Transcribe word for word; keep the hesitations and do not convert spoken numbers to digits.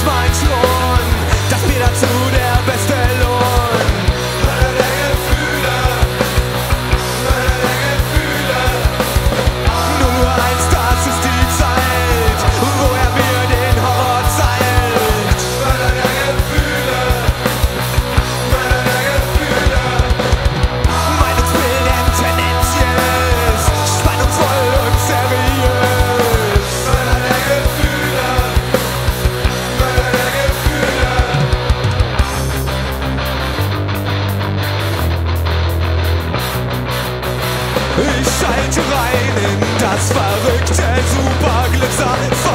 mein Thron, das Bier dazu der beste Lohn. Mörder der Gefühle, Mörder der Gefühle. null eins, das ist die Zeit, wo er mir den Horror zeigt. Mörder der Gefühle, Mörder der Gefühle. Meinungsbildend tendenziös, spannungsvoll und seriös. Mörder der Gefühle, Mörder der Gefühle. Ich schalte rein in das verrückte Superglitzer.